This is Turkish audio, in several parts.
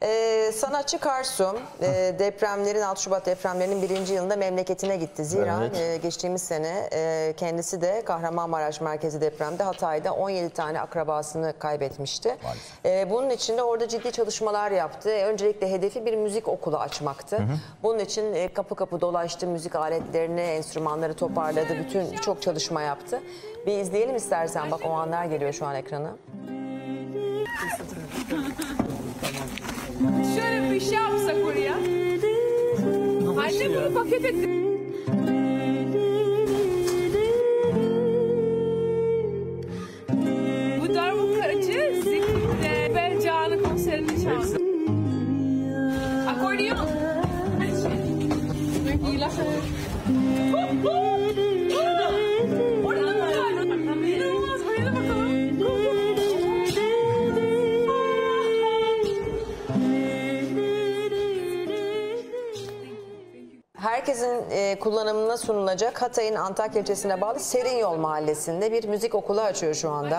Sanatçı Karsu depremlerin 6 Şubat depremlerinin 1. yılında memleketine gitti. Zira geçtiğimiz sene kendisi de Kahramanmaraş merkezi depremde Hatay'da 17 tane akrabasını kaybetmişti. Bunun için de orada ciddi çalışmalar yaptı. Öncelikle hedefi bir müzik okulu açmaktı. Bunun için kapı kapı dolaştı, müzik aletlerini, enstrümanları toparladı. Birçok çalışma yaptı. Bir izleyelim istersen. Bak o anlar geliyor şu an ekrana. Şöyle bir şey yapsak oraya. Annem bunu paket etti. Bu darbuka acı Zikri'de ve Can'ın konserini çaldı. Akordeon. İyi laf. Oradan İnanılmaz. Buraya da bakalım. Herkesin kullanımına sunulacak Hatay'ın Antakya ilçesine bağlı Serinyol mahallesinde bir müzik okulu açıyor şu anda.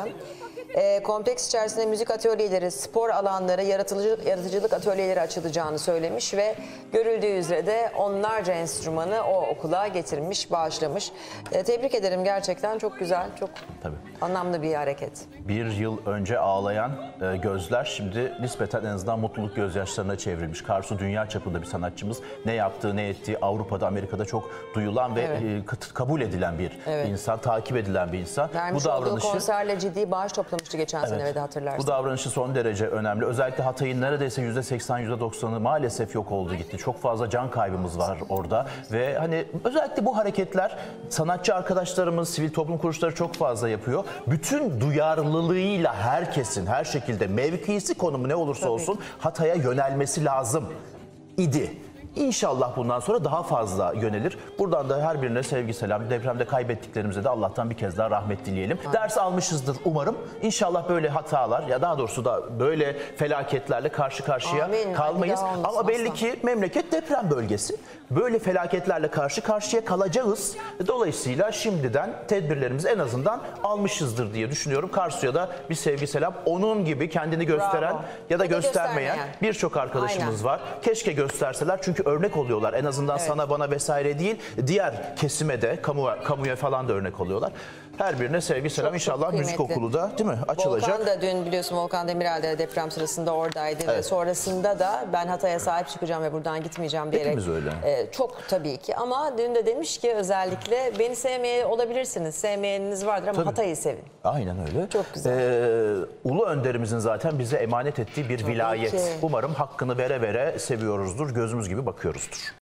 Kompleks içerisinde müzik atölyeleri, spor alanları, yaratıcılık atölyeleri açılacağını söylemiş ve görüldüğü üzere de onlarca enstrümanı o okula getirmiş, bağışlamış. Tebrik ederim, gerçekten çok güzel, çok anlamlı bir hareket. Bir yıl önce ağlayan gözler şimdi nispeten en azından mutluluk gözyaşlarına çevrilmiş. Karsu dünya çapında bir sanatçımız. Ne yaptığı, ne ettiği Avrupa'da, Amerika'da çok duyulan ve kabul edilen bir insan, takip edilen bir insan. Vermiş bu davranışı konserle ciddi bağış toplamıştı geçen sene de hatırlarsın. Bu davranışı son derece önemli. Özellikle Hatay'ın neredeyse %80, %90'ı maalesef yok oldu gitti. Çok fazla can kaybımız var orada ve hani özellikle bu hareketler sanatçı arkadaşlarımız, sivil toplum kuruluşları çok fazla yapıyor. Bütün duyarlılığıyla herkesin her şekilde mevkisi, konumu ne olursa olsun Hatay'a yönelmesi lazım idi. İnşallah bundan sonra daha fazla yönelir. Buradan da her birine sevgi selam. Depremde kaybettiklerimize de Allah'tan bir kez daha rahmet dileyelim. Ders almışızdır umarım. İnşallah böyle hatalar, ya daha doğrusu da böyle felaketlerle karşı karşıya kalmayız. Ama belli ki memleket deprem bölgesi. Böyle felaketlerle karşı karşıya kalacağız. Dolayısıyla şimdiden tedbirlerimizi en azından almışızdır diye düşünüyorum. Karsu'ya da bir sevgi selam. Onun gibi kendini gösteren ya da göstermeyen birçok arkadaşımız var. Keşke gösterseler, çünkü örnek oluyorlar. En azından sana, bana vesaire değil, diğer kesime de, kamuya falan da örnek oluyorlar. Her birine sevgi selam. İnşallah müzik okulu da değil mi açılacak. Volkan da dün biliyorsun, Volkan Demirel de deprem sırasında oradaydı ve sonrasında da ben Hatay'a sahip çıkacağım ve buradan gitmeyeceğim diyerek. Hepimiz öyle. Çok tabii ki, ama dün de demiş ki özellikle beni sevmeye olabilirsiniz, sevmeyeniniz vardır ama Hatay'ı sevin. Aynen öyle. Çok güzel. Ulu önderimizin zaten bize emanet ettiği bir vilayet. Ki. Umarım hakkını vere vere seviyoruzdur, gözümüz gibi bakıyoruzdur.